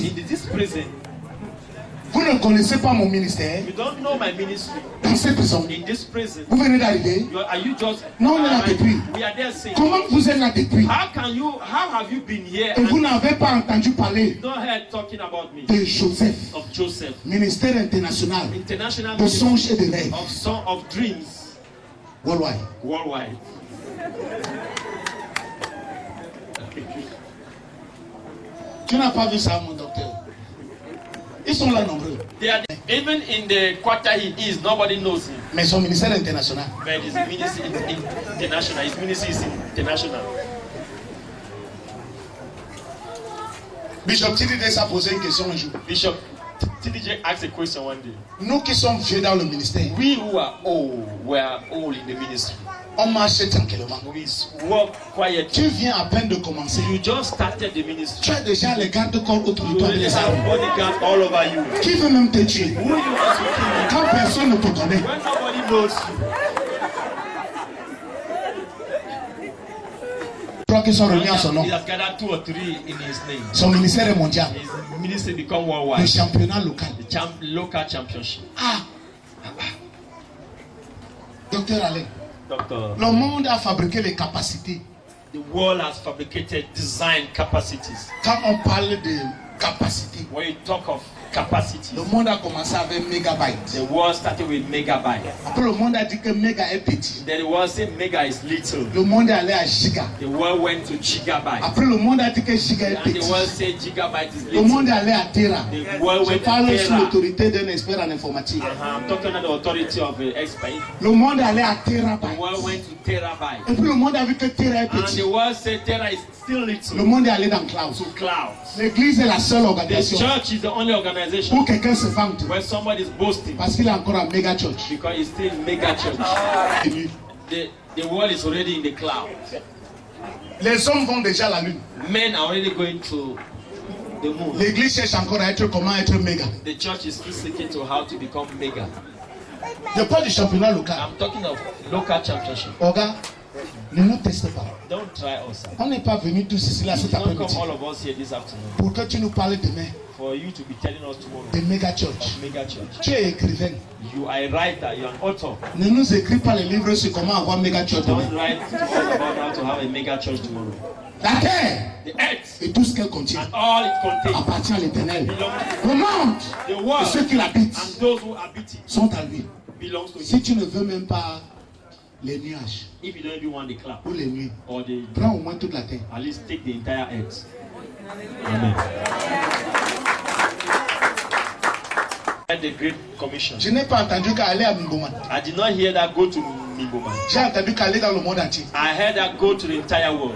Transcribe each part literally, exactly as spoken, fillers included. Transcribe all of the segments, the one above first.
In this prison, vous ne connaissez pas mon ministère. you don't know my ministry. Dans cette prison, In this prison, vous venez d'arriver. you are, are you just? Non, on est là depuis. We are there saying. Comment vous êtes là depuis? How can you? How have you been here? Et vous n'avez pas entendu parler No heard talking about me. de Joseph, Of Joseph, ministère international international de songes et de rêves, of song of dreams, worldwide. worldwide. Tu n'as pas vu ça, mon docteur? Ils sont là nombreux. They are even in the quarter he is, nobody knows him. Mais son ministère international. But his ministry is international. His ministry is international. Bishop Tidide s'est posé une question un jour. Bishop T D J asked a question one day. Nous qui sommes vieux dans le ministère, We who are old were old in the ministry. on marchait tranquillement. We walk quietly. Tu viens à peine de commencer. You just started the ministry. Tu as déjà les gardes-corps autour de You toi. already Les have armes. bodyguards all over you. Qui veut même te tuer? Who you want to kill? Quand personne ne te connaît. When nobody knows you. Trois qui sont réunis à son nom. He has gathered two or three in his name. Son ministère est mondial. His ministry become Le worldwide. championnat local. The champ local championship. Ah! Docteur Alain, Doctor, le monde a fabriqué les capacités. the world has fabricated design capacities. Quand on parle de capacité, When you talk of capacities, le monde a commencé avec mégabytes. the world started with megabyte. Après, le monde a dit que méga est petit. Then the world said mega is little. Le monde est allé à giga. The world went to gigabyte. Après, le monde a dit que giga est And the petit. world said gigabyte is Le little. monde est allé à Tera. The world Je went parle to sous Tera. l'autorité d'un expert en informatique. Uh-huh. I'm talking on the authority of the expert. Le monde est allé à The terabyte. world went to terabyte. Et puis le monde a vu que Tera est And petit. the world said Tera is still Le little. monde est allé dans cloud. To clouds. L'église est la seule The organisation church is the only organization où quelqu'un se vante where somebody is boasting parce qu'il est encore un méga church. because it's still mega church. The, the world is already in the cloud. Les hommes vont déjà à la lune. Men are already going to the moon. L'église cherche encore à être comment être méga. The church is still seeking to how to become mega. Je parle du championnat local. I'm talking of local championship. Regarde, ne nous teste pas. Don't try us. On n'est pas venus tous ici là cet Don't come après-midi all of us here this afternoon pour que tu nous parles demain for you to be telling us tomorrow de méga of church. mega church. Tu es écrivain. You are a writer, you are an author. Ne nous écris pas les livres sur comment avoir méga church Don't demain. write to us about how to have a mega church tomorrow. La terre The earth et tout ce qu'elle contient and all it contains appartient à l'éternel. belongs Le monde to the et world, ceux qui l'habitent and those who habit it sont à lui. belongs to Si him. tu ne veux même pas les nuages If you don't even want the cloud ou les nuits, or the, prends au moins toute la terre. at least take the entire earth. Amen. The Great Commission. Je n'ai pas entendu qu'aller à Mingoma. I did not hear that go to Mingoma. J'ai entendu qu'aller dans le monde entier. I heard that go to the entire world.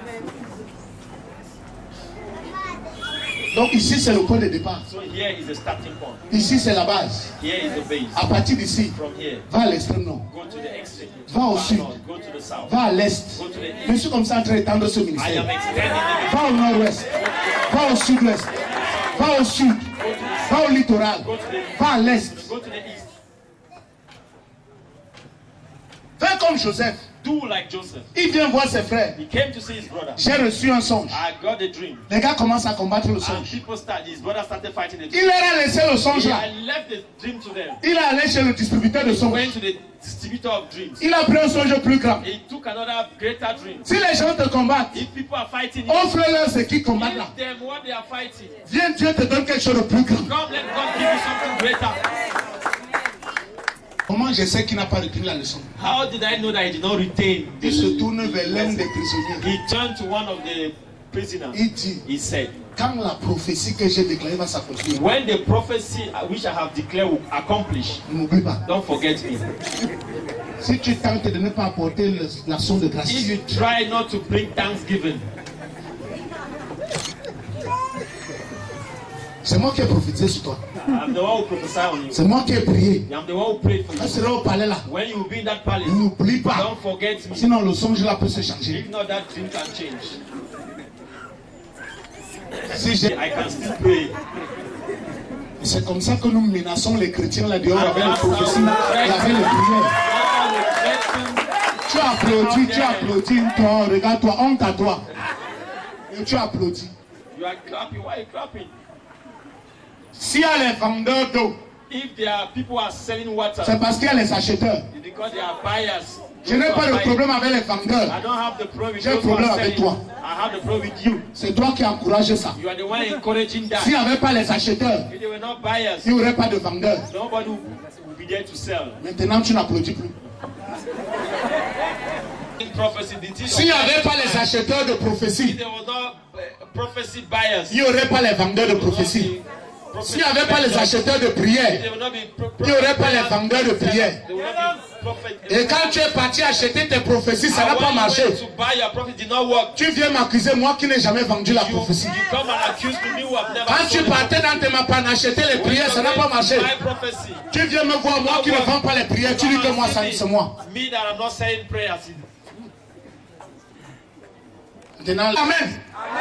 Donc ici c'est le point de départ. So here is the starting point. Ici c'est la base. Here is the base. À partir d'ici, From here, va à l'extrême nord, go to the extreme. va au sud, North, go to the south. va à l'est. Go to the Je east. suis comme ça en train d'étendre ce I ministère. am extending it. Va au nord-ouest, va au sud-ouest, va au sud, va au littoral, va à l'est. Go to the east. Fais comme Joseph. Do like Joseph. Il vient voir ses frères. He came to see his brother. J'ai reçu un songe. I got a dream. Les gars commencent à combattre le And songe. people started, his brother started fighting the dream. Il leur a laissé le songe là. I left the dream to them. Il est allé chez le distributeur de He songe. went to the distributor of dreams. Il a pris un songe plus grand. He took another greater dream. Si les gens te combattent, If people are fighting you, offre-leur ce qui combattent là. give them what they are fighting. Viens, Dieu te donne quelque chose de plus grand. Come, let God give you something greater. Comment je sais qu'il n'a pas retenu la leçon? How did I know that he did not retain the Il se tourne vers l'un des prisonniers. He turned to one of the prisoners. Il dit, He said, quand la prophétie que j'ai déclarée va s'accomplir, when the prophecy which I have declared will accomplish, n'oublie pas. don't forget me. Si tu tentes de ne pas apporter le- l'action de grâce, If you try not to bring thanksgiving, c'est moi qui ai prophétisé sur toi. I'm the one who prophesy on you. C'est moi qui ai prié. I'm the one who prayed for Quand you. tu seras au palais là, When you will be in that palace, n'oublie pas. don't forget me. Sinon le songe là peut se changer. If not, that dream can change. Si j'ai- I can still pray. C'est comme ça que nous menaçons les chrétiens là dehors And avec les that's how prophéties, we avec les prières. threaten. Tu applaudis, tu applaudis, toi, regarde-toi, honte à toi. Et tu applaudis. You are clapping. Why are you clapping? S'il y a les vendeurs d'eau, if there are people who are selling water, c'est parce qu'il y a les acheteurs. it's because there are buyers. Je n'ai pas de problème avec les vendeurs. I don't have the problem with J'ai un those who are problème avec selling. toi. I have the problem with you. C'est toi qui as encouragé ça. You are the one encouraging that. S'il n'y avait pas les acheteurs, If they were not buyers, il n'y aurait pas de vendeurs. nobody would be there to sell. Maintenant, tu n'applaudis plus. In prophecy, the teaching S'il n'y of- avait pas les acheteurs de If prophétie, there was no uh, prophecy buyers, il n'y aurait pas les vendeurs de there would not prophétie. be prophecy S'il n'y avait pas les vendors. acheteurs de prière, There would not be pro- il n'y aurait pas les prophecy vendeurs de prière. There would not be prophet- Et quand tu es parti acheter tes prophéties, ça n'a And pas when you marché. went to buy your prophet did not work. Tu viens m'accuser, moi qui n'ai jamais vendu la You, prophétie. you come and accuse me, me who have never Quand tu sold a partais dans tes mains pour acheter les When prières, you ça n'a pas went to marché. buy prophecy, Tu viens me voir, moi qui ne vends pas les prières, tu dis que moi, ça, c'est moi. me that I'm not saying prayers. Maintenant, Amen.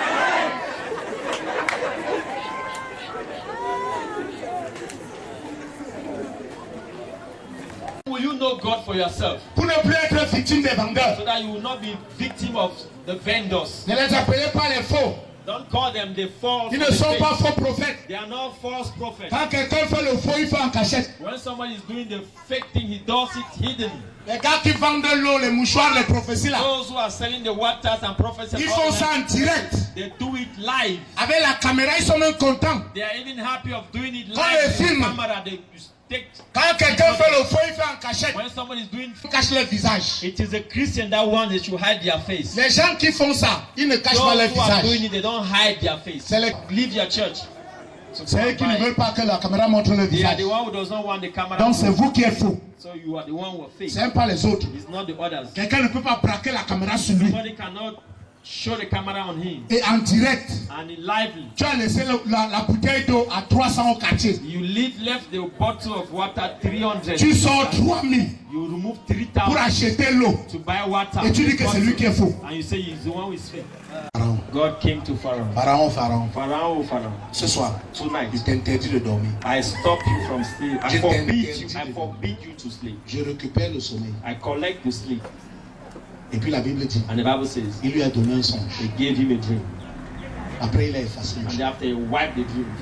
Will you know God for yourself Pour ne plus être victime des vendeurs, so that you will not be victim of the vendors? ne les appelez pas les faux. Don't call them the false. Ils ne or the sont fake. pas faux prophètes. They are not false prophets. Quand quelqu'un fait le faux, il fait en cachette. When somebody is doing the fake thing, he does it hidden. Les gars qui vendent de l'eau, les mouchoirs, les prophéties là, Those who are selling the waters and prophets, ils font ça en direct. they do it live. Avec la caméra, ils sont même contents. They are even happy of doing it Quand live. les with films- camera, they take. Quand quelqu'un fait le faux, il fait en cachette. When somebody is doing, Ils cachent leur visage. it is a Christian that one they should hide their face. Les gens qui font ça, ils ne cachent pas Those leur who are doing visage. it, they don't hide their face. C'est les- Leave your church. So C'est go eux and qui ne buy. veulent pas que la caméra montre leur They are visage. the one who does not want the camera. Donc c'est vous qui êtes faux. So you are the one who are fake. C'est pas les autres. It's not the others. Quelqu'un ne peut pas braquer la caméra sur lui. Somebody cannot show the camera on him Et en direct, and in lively. tu as laissé le- la, la bouteille d'eau à trois cents au quartier. You leave left the bottle of water three hundred. Tu sors trois mille You remove three pour thousand acheter l'eau. to buy water. Et tu dis que c'est lui qui est faux. And you say he's the one who is fake. Pharaon, God came to Pharaoh. Pharaon, Pharaon. Pharaoh, oh Pharaoh. Ce soir, Tonight, il t'interdit de dormir. I stop you from sleep. I Je forbid t'interdis you. de I forbid you to sleep. Je récupère le sommeil. I collect the sleep. Et puis la Bible dit, And the Bible says il lui a donné un songe. they gave him a dream. Après, il a effacé le And songe. after he wiped the dream,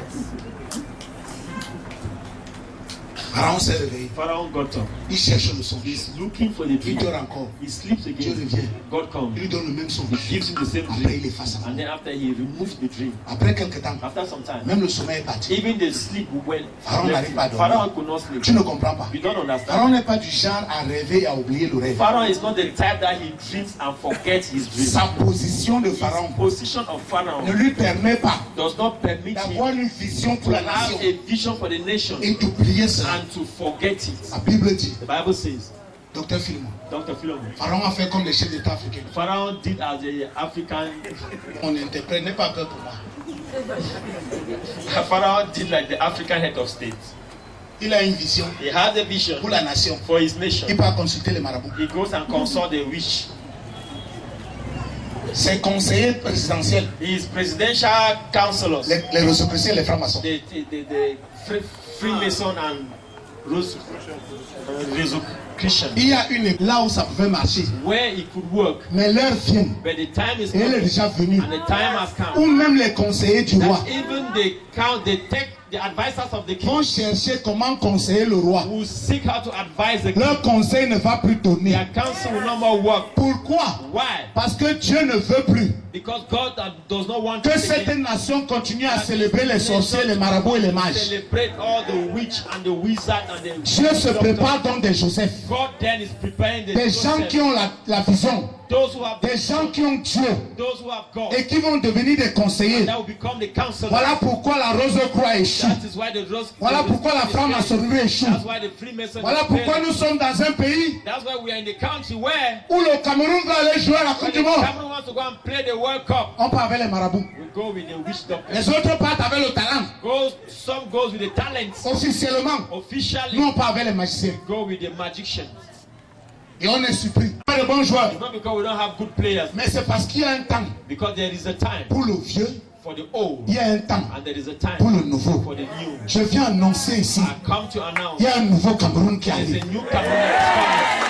Pharaon s'est réveillé. Pharaoh got up. Il cherche le songe. He's looking for the Il dream. dort encore. He sleeps Dieu again. revient. God comes. Il lui donne le même songe. He gives him the same Après, il dream. efface. And then after he removes the dream, Après quelques temps, after some time, même le sommeil est parti. even the sleep went. Pharaon n'arrive pas à dormir. Pharaoh could not sleep. Tu ne comprends pas. You don't understand. Pharaon n'est pas du genre à rêver et à oublier le rêve. Pharaoh is not the type that he dreams and forgets his dream. Sa position de Pharaon His position of Pharaoh ne lui permet pas does not permit him d'avoir une vision to pour la have nation a vision for the nation et d'oublier cela. and to forget it. La Bible dit, The Bible says, docteur Philemon, Doctor Philemon, Pharaon a fait comme les chefs d'État africains. Pharaoh did as the African, On interprète, n'aie pas peur pour moi. Pharaoh did like the African head of state. Il a une vision He has a vision pour la nation. for his nation. Il part consulter les marabouts. He goes and consults the witch. Ses conseillers présidentiels, His presidential counselors, les, les Rosicruciens et les francs-maçons. the, the, the, the free, Freemason and Rose, uh, Christian, Il y a une là où ça pouvait marcher. where he could work. Mais l'heure vient, But the time is et elle est coming, déjà venue, and the time has come. où même les conseillers du roi That even the count, the tech, the advisors of the king vont chercher comment conseiller le roi. will seek how to advise the king. Leur conseil ne va plus donner. Their counsel will no more work. Pourquoi? Why? Parce que Dieu ne veut plus Because God uh, does not want que to cette nation continue à célébrer les sorciers, les marabouts et les mages. celebrate all the witch and the wizard and the Dieu se prépare donc des Joseph, God then is preparing the des gens Joseph, qui ont la, la vision, those who have des gens qui ont Dieu those who have God, et qui vont devenir des conseillers. that will become the counselor. Voilà pourquoi la Rose-Croix échoue. That is why the rose. Voilà the- pourquoi la the- franc-maçonnerie échoue. That's why the Freemason. Voilà is pourquoi failing. nous sommes dans un pays That's why we are in the country where où le Cameroun va aller jouer à la when Coupe the du Monde. Cameroon wants to go and play the World Cup, On part avec les marabouts. we go with the witch doctor. Les autres partent avec le talent. Goes, some goes with the talents. Officiellement, Officially, nous on part avec les magiciens. go with the magicians. Et on est surpris. Pas de bons joueurs. It's not because we don't have good players, Mais c'est parce qu'il y a un temps because there is a time pour le vieux, for the old il y a un temps and there is a time pour le nouveau. for the new. Je viens annoncer ici, I come to announce il y a un nouveau Cameroun qui there is arrive. a new Cameroon coming.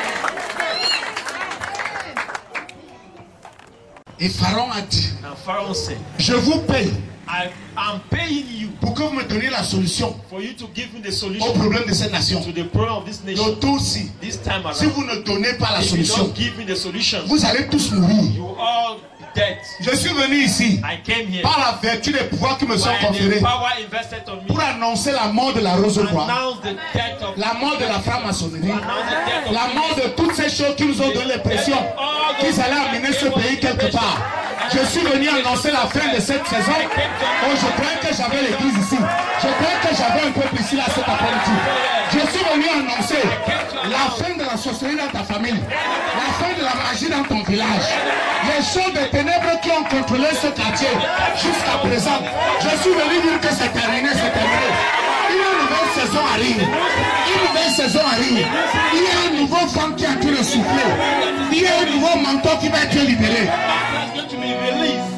Et Pharaon a dit, And Pharaoh said, je vous paye I am paying you pour que vous me donniez la solution for you to give me the au solution problème de cette nation. to the problem of this nation. Donc aussi, This time si around, vous ne donnez pas la if you solution, don't give me the solution, vous allez tous mourir. you all dead. Je suis venu ici I came here par la vertu des pouvoirs qui me sont by the conférés power invested on me pour annoncer la mort de la rose au bois, announce the death of la mort de la franc-maçonnerie, announce the death of la mort de toutes ces choses qui nous ont donné l'impression qu'ils allaient amener ce pays quelque part. Je suis venu annoncer la fin de cette saison. Oh, je croyais que j'avais l'église ici. Je croyais que j'avais un peuple ici là cet après-midi. Je suis venu annoncer la fin de la sorcellerie dans ta famille, la fin de la magie dans ton village, les choses des ténèbres qui ont contrôlé ce quartier jusqu'à présent. Je suis venu dire que c'est terminé, c'est terminé. Une nouvelle saison arrive. Une nouvelle saison arrive. Il y a un nouveau vent qui a pu le souffler. Il y a un nouveau manteau qui va être libéré. to be released.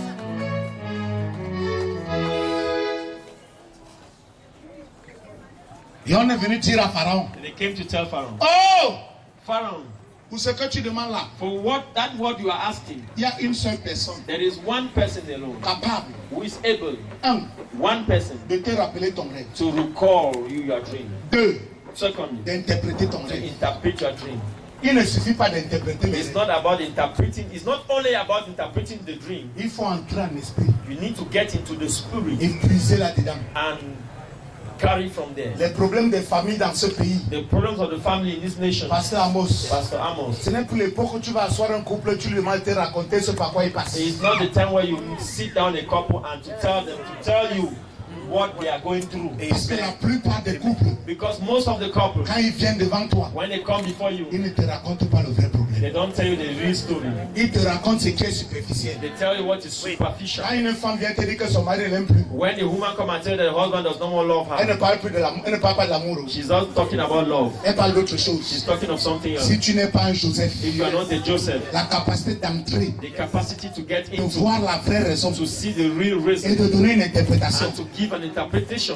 Et on est venu dire à Pharaon, And they came to tell Pharaoh, oh, Pharaoh, pour ce que tu demandes là, for what that what you are asking, il y a une seule personne there is one person alone capable, who is able, un, one person, de te rappeler ton rêve, to recall you your dream. deux, Secondly, d'interpréter ton to rêve. interpret your dream. Il ne suffit pas d'interpréter les It's rêves. not about interpreting, it's not only about interpreting the dream. Il faut entrer en esprit You need to get into the spirit et puiser là-dedans. and carry from there. Les problèmes des familles dans ce pays, The problems of the family in this nation, Pasteur Amos, Pastor Amos, ce n'est plus l'époque où tu vas asseoir un couple, tu lui demandes de te raconter ce par quoi il passe. it's not the time where you sit down a couple and to tell them, to tell you what they are going through. Parce que la plupart des couples, Because most of the couples, quand ils viennent devant toi, when they come before you, ils ne te racontent pas le vrai problème. they don't tell you the real story. Ils te racontent ce qui est superficiel. They tell you what is superficial. Quand une femme vient te dire que son mari ne l'aime plus, When the woman come and tell that the husband does not more love elle ne her, parle plus de l'amour, elle ne parle pas de l'amour. she's not talking about love. Elle parle d'autre chose. She's talking of something else. Si tu n'es pas un Joseph, If you are not a Joseph, la capacité d'entrer, the capacity to get de into, voir la vraie raison to see the real et reason, de donner une interprétation. and to give an interpretation.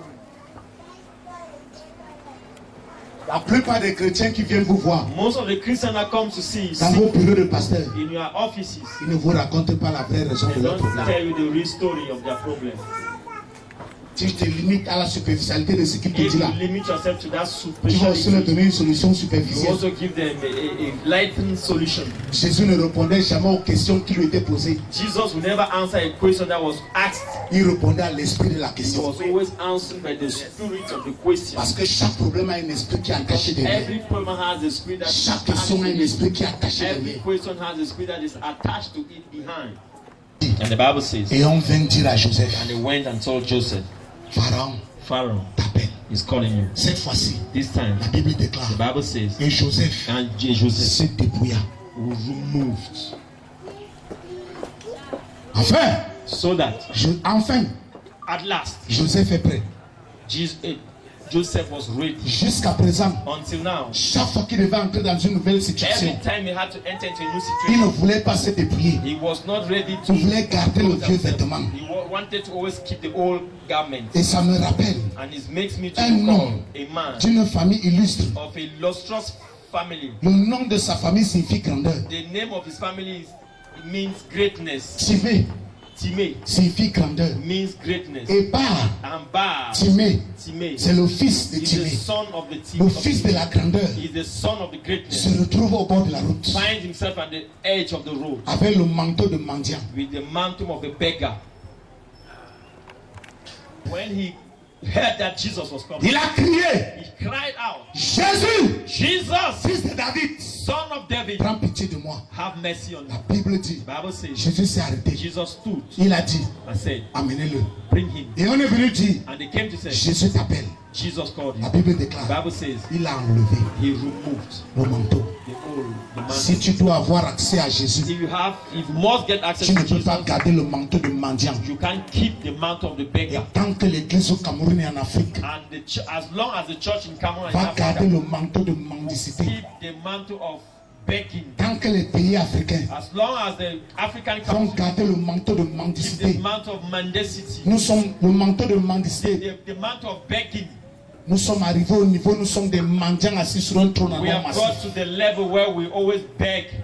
La plupart des chrétiens qui viennent vous voir Most of the Christians that come to see, dans see vos bureaux de pasteur, in your offices, ils ne vous racontent pas la vraie raison they de leur don't problème. tell you the real story of their problem. Si je te limite à la superficialité de ce qu'il te If dit you là, limit yourself to that tu vas aussi leur superficiality, donner une solution you superficielle. also give them a, a, a lightened solution. Jésus ne répondait jamais aux questions qui lui étaient posées. Jesus will never answer a question that was asked. Il répondait à l'esprit de la He question. was always answered by the spirit of the question. Parce que chaque problème a un esprit qui est attaché derrière. Every problem has a spirit that is Chaque attached question to a un it. esprit qui est attaché Every derrière. question has a spirit that is attached to it behind. And the Bible says, Et on vint dire à Joseph, and they went and told Joseph, Pharaon Pharaoh t'appelle. is calling you. Cette fois-ci, This time, la Bible déclare, the Bible says, et Joseph and J- Joseph se dépouilla. removed, Enfin, so that je- enfin, at last, Joseph est prêt. Jesus, eh, Joseph was ready. Jusqu'à présent, Until now, chaque fois qu'il devait entrer dans une nouvelle situation, every time he had to enter into a new il ne situation, voulait pas se dépouiller. he was not ready to. Il voulait garder le vieux vêtement. He wa- wanted to always keep the old garment. Et ça me rappelle And it makes me to un recall nom a man d'une famille illustre. of a illustrious family. Le nom de sa famille signifie grandeur. The name of his family is, it means greatness. Timé Timé signifie grandeur. means greatness. Et Bar, And Bar, Timé, Timé, c'est le fils de is the Timé. son of the Le Timé. fils de la grandeur He is the son of the se greatness. retrouve au bord de la route Finds himself at the edge of the road avec le manteau de mendiant. with the mantle of a beggar. When he heard that Jesus was coming, Il a crié, he cried out, Jésus, Jesus, fils de David, son of David, prends pitié de moi. have mercy on me. La Bible dit, The Bible says, Jésus s'est arrêté. Jesus stood Il a dit, and said, amenez-le. bring him. Et on est venu dire, And they came to say, Jésus t'appelle. Jesus called La him. Bible The déclare, Bible says, il a enlevé he removed le manteau. the old, the Si mantle. tu dois avoir accès à Jésus, If you have, if you must get access tu ne to peux pas Jesus, garder le manteau de mendiant. you can't keep the mantle of the Et beggar. tant que l'église au Cameroun et en Afrique And the ch- as long as the church in Cameroon and va garder Africa le manteau de mendicité, keep the mantle of begging, tant que les pays africains as long as the African vont countries garder le manteau de keep the mendicité, mantle of mendacity, nous sommes le manteau de the, mendicité. the, the mantle of begging, Nous sommes arrivés au niveau, nous sommes des mendiants assis sur un trône en we or have got massif. to the level where we always beg,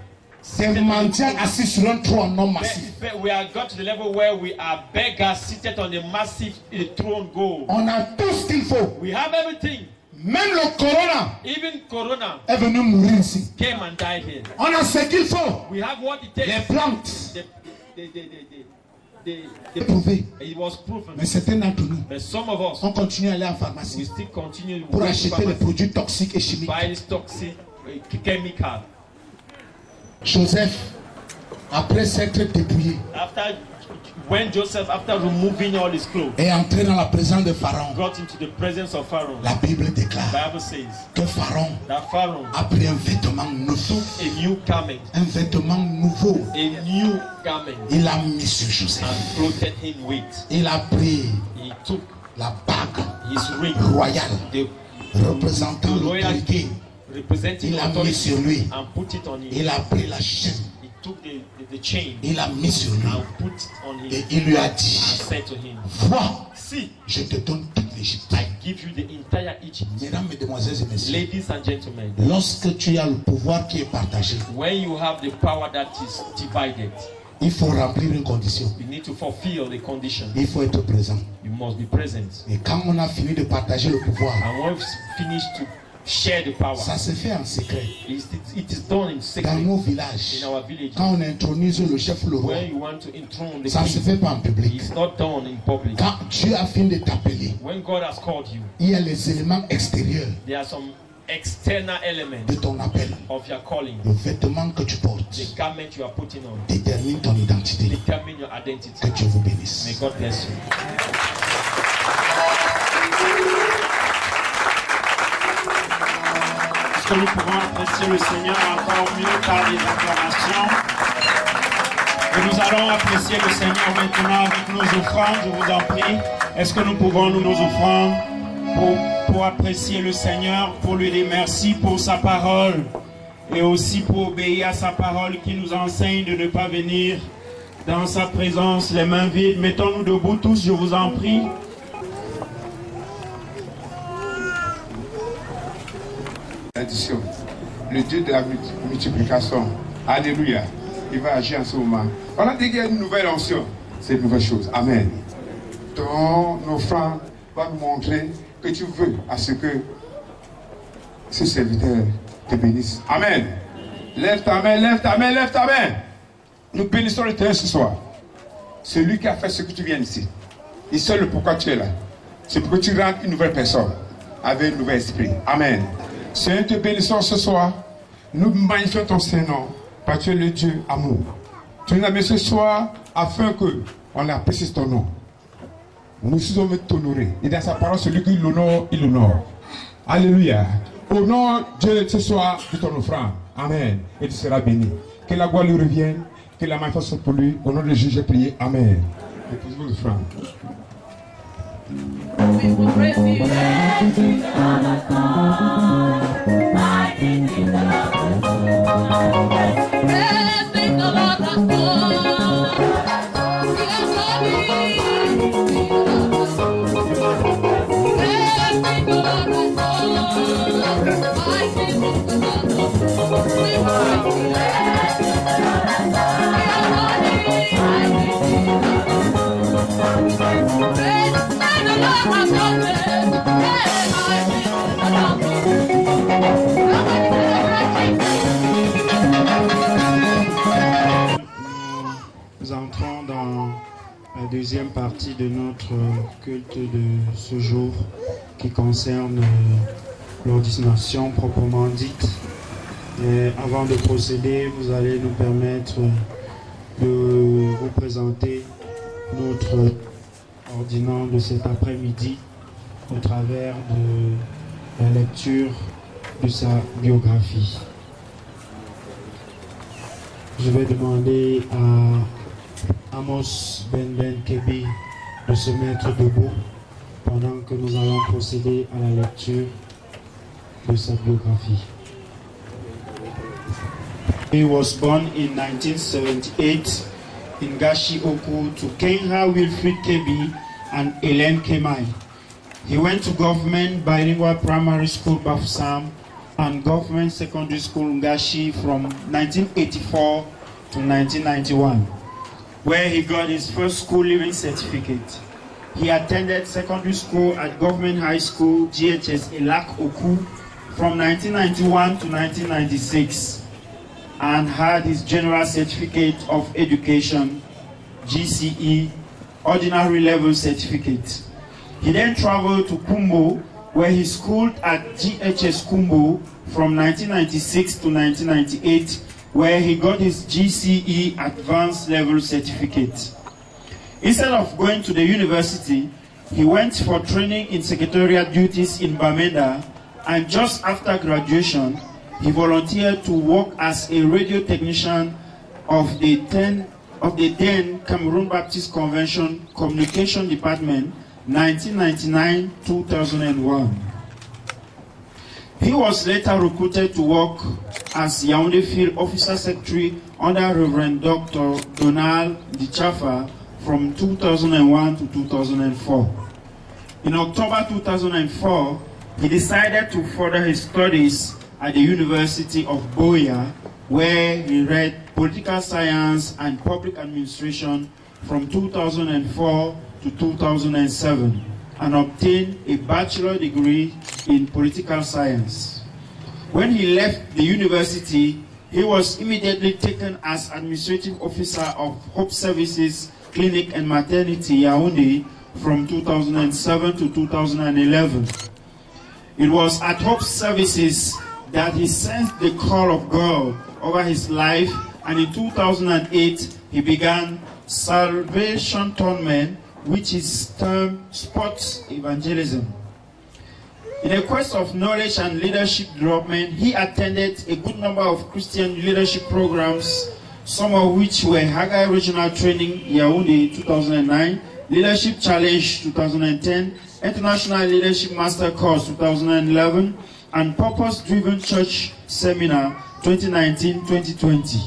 Des mendiants assis sur un trône non massif. We have got to the level where we are beggars seated on a massive throne gold. On a tout ce qu'il faut. We have everything. Même le corona Even corona est venu mourir ici. Came and died here. On a ce qu'il faut. We have what it takes. Les plantes. The, the, the, the, the, the, prouvé. It was proven. Mais certains d'entre nous, But some of us, on continue à aller en pharmacie we still continue pour acheter les produits toxiques et chimiques. Buy this toxic chemical. Joseph, après s'être dépouillé, after when Joseph, after removing all his clothes, est entré dans la présence de Pharaon, got into the presence of Pharaoh. La Bible déclare Bible says que Pharaon, that Pharaoh a pris un vêtement nouveau, a new garment, un vêtement nouveau, a new garment, il a mis sur Joseph, and clothed him with. Il a pris He took la bague his ring, royale, the, représentant l'autorité. representing Il a mis sur lui. and put it on him. Il a pris la chaîne. He took the, the, the chain Il a mis sur lui. and put it on him. Et il lui a dit, and said to him, vois, see, je te donne toute l'Égypte. I give you the entire Egypt. Mesdames, mesdemoiselles et messieurs, Ladies and gentlemen, lorsque tu as le pouvoir qui est partagé, when you have the power that is divided, il faut remplir une condition. you need to fulfill the condition. Il faut être présent. You must be present. Et quand on a fini de partager le pouvoir, And when we've finished to share the power, ça se fait en secret. it, it is done in secret. Dans nos villages, In our villages, quand on intronise le chef le roi, when you want to enthrone the ça ne se king, fait pas en public. it's not done in public. Quand Dieu a fini de t'appeler, When God has called you, il y a les éléments extérieurs there are some external elements de ton appel. of your calling. Le vêtement que tu portes The garment you are putting on détermine ton identité. determine your identity. Que Dieu vous bénisse. May God bless you. Est-ce que nous pouvons apprécier le Seigneur encore mieux par les acclamations? Et nous allons apprécier le Seigneur maintenant avec nos offrandes, je vous en prie. Est-ce que nous pouvons nous nos offrandes pour, pour apprécier le Seigneur, pour lui dire merci pour sa parole et aussi pour obéir à sa parole qui nous enseigne de ne pas venir dans sa présence les mains vides. Mettons-nous debout tous, je vous en prie. Addition. Le Dieu de la multiplication, alléluia, il va agir en ce moment. On a dit qu'il y a une nouvelle onction, c'est une nouvelle chose. Amen. Ton offrande va nous montrer que tu veux à ce que ce serviteur te bénisse. Amen. Lève ta main, lève ta main, lève ta main. Nous bénissons le Seigneur ce soir. C'est lui qui a fait ce que tu viens ici. Il sait le pourquoi tu es là. C'est pour que tu rentres une nouvelle personne avec un nouvel esprit. Amen. Seigneur, te bénissons ce soir. Nous magnifions ton Saint-Nom, parce que tu es le Dieu amour. Tu nous as mis ce soir afin que on apprécie ton nom. Nous sommes t'honorer. Et dans sa parole, celui qui l'honore, il l'honore. Alléluia. Honore Dieu ce soir de ton offrande. Amen. Et tu seras béni. Que la gloire lui revienne. Que la main fasse pour lui. Au nom de Jésus, j'ai prié. Amen. Épousez-vous l'offrande. Nous entrons dans la deuxième partie de notre culte de ce jour qui concerne l'ordination proprement dite. Et avant de procéder, vous allez nous permettre de vous présenter notre ordinant de cet après-midi au travers de la lecture de sa biographie. Je vais demander à Amos Ben Ben Kebi de se mettre debout pendant que nous allons procéder à la lecture de sa biographie. He was born in nineteen seventy-eight in Gashi-Oku to Kenha Wilfrid Kebi and Helen Kemai. He went to government bilingual primary school Bafusam and Government Secondary School Ngashi from nineteen eighty-four to nineteen ninety-one, where he got his first school leaving certificate. He attended secondary school at Government High School G H S Elak Oku from nineteen ninety-one to nineteen ninety-six and had his General Certificate of Education, G C E, Ordinary Level Certificate. He then traveled to Kumbo, where he schooled at G H S Kumbo from nineteen ninety-six to nineteen ninety-eight, where he got his G C E Advanced Level Certificate. Instead of going to the university, he went for training in secretarial duties in Bamenda, and just after graduation, he volunteered to work as a radio technician of the ten of the then Cameroon Baptist Convention Communication Department, nineteen ninety-nine to two thousand one. He was later recruited to work as Yaoundé Field Officer Secretary under Reverend Doctor Donald Dichafa from two thousand one to two thousand four. In October two thousand four, he decided to further his studies at the University of Boya, where he read political science and public administration from two thousand four to two thousand seven and obtained a bachelor degree in political science. When he left the university, he was immediately taken as administrative officer of Hope Services Clinic and Maternity Yaoundé from two thousand seven to two thousand eleven. It was at Hope Services that he sensed the call of God over his life, and in two thousand eight he began Salvation Tournament, which is termed sports evangelism. In a quest of knowledge and leadership development, he attended a good number of Christian leadership programs, some of which were Haggai Regional Training Yaoundé two thousand nine, Leadership Challenge two thousand ten, International Leadership Master Course two thousand eleven, and Purpose Driven Church Seminar twenty nineteen to twenty twenty.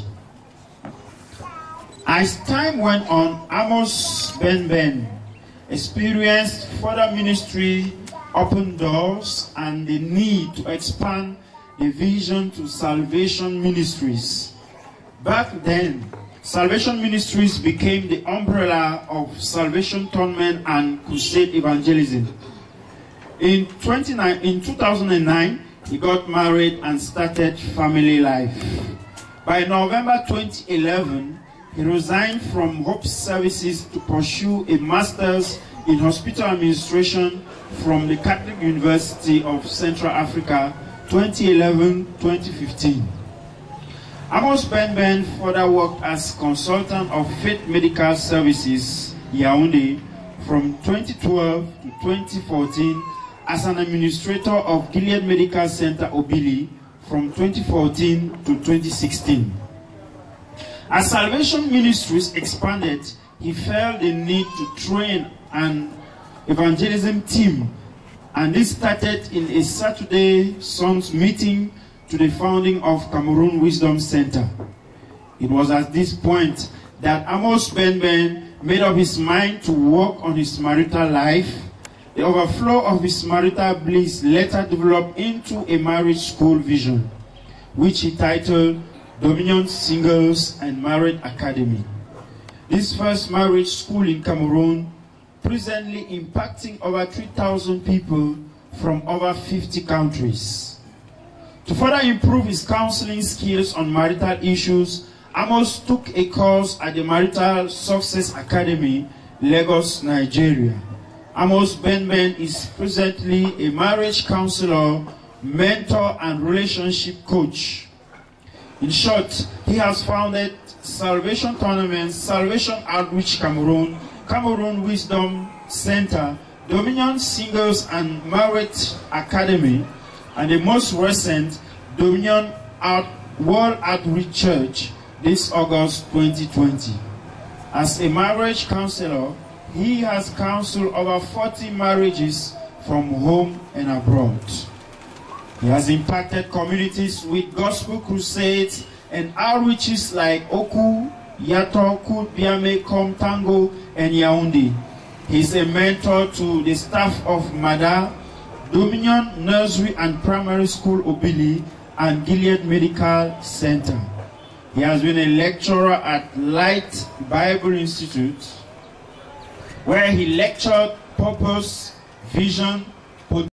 As time went on, Amos Ben Ben experienced further ministry, open doors, and the need to expand the vision to Salvation Ministries. Back then, Salvation Ministries became the umbrella of Salvation Tournament and Crusade Evangelism. In, in two thousand nine, he got married and started family life. By November twenty eleven, he resigned from Hope Services to pursue a master's in hospital administration from the Catholic University of Central Africa, twenty eleven to twenty fifteen. Amos Ben Ben further worked as consultant of Faith Medical Services, Yaoundé, from twenty twelve to twenty fourteen, as an administrator of Gilead Medical Center, Obili, from twenty fourteen to twenty sixteen. As Salvation Ministries expanded, he felt the need to train an evangelism team, and this started in a Saturday Sons meeting to the founding of Cameroon Wisdom Center. It was at this point that Amos Ben Ben made up his mind to work on his marital life. The overflow of his marital bliss later developed into a marriage school vision, which he titled Dominion Singles and Marriage Academy. This first marriage school in Cameroon, presently impacting over three thousand people from over fifty countries. To further improve his counseling skills on marital issues, Amos took a course at the Marital Success Academy, Lagos, Nigeria. Amos Ben Ben is presently a marriage counselor, mentor, and relationship coach. In short, he has founded Salvation Tournament, Salvation Outreach Cameroon, Cameroon Wisdom Center, Dominion Singles and Marriage Academy, and the most recent Dominion Out World Outreach Church this August twenty twenty. As a marriage counselor, he has counseled over forty marriages from home and abroad. He has impacted communities with gospel crusades and outreaches like Oku, Yato, Kud, Biame, Kom, Tango, and Yaoundé. He is a mentor to the staff of Mada, Dominion Nursery and Primary School, Obili, and Gilead Medical Center. He has been a lecturer at Light Bible Institute, where he lectured purpose, vision,